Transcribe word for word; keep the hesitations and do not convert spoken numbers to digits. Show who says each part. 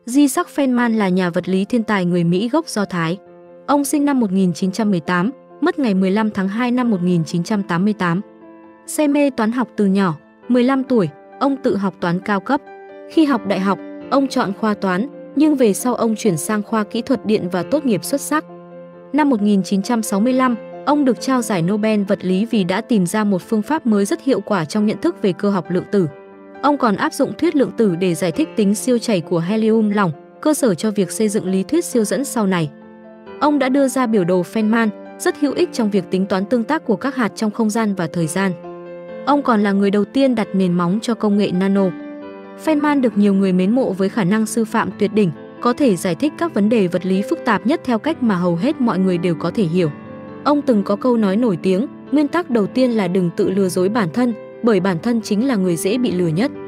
Speaker 1: Isaac Feynman là nhà vật lý thiên tài người Mỹ gốc Do Thái. Ông sinh năm một nghìn chín trăm mười tám, mất ngày mười lăm tháng hai năm một nghìn chín trăm tám mươi tám. Say mê toán học từ nhỏ, mười lăm tuổi, ông tự học toán cao cấp. Khi học đại học, ông chọn khoa toán, nhưng về sau ông chuyển sang khoa kỹ thuật điện và tốt nghiệp xuất sắc. Năm một nghìn chín trăm sáu mươi lăm, ông được trao giải Nobel vật lý vì đã tìm ra một phương pháp mới rất hiệu quả trong nhận thức về cơ học lượng tử. Ông còn áp dụng thuyết lượng tử để giải thích tính siêu chảy của helium lỏng, cơ sở cho việc xây dựng lý thuyết siêu dẫn sau này. Ông đã đưa ra biểu đồ Feynman, rất hữu ích trong việc tính toán tương tác của các hạt trong không gian và thời gian. Ông còn là người đầu tiên đặt nền móng cho công nghệ nano. Feynman được nhiều người mến mộ với khả năng sư phạm tuyệt đỉnh, có thể giải thích các vấn đề vật lý phức tạp nhất theo cách mà hầu hết mọi người đều có thể hiểu. Ông từng có câu nói nổi tiếng, nguyên tắc đầu tiên là đừng tự lừa dối bản thân, bởi bản thân chính là người dễ bị lừa nhất.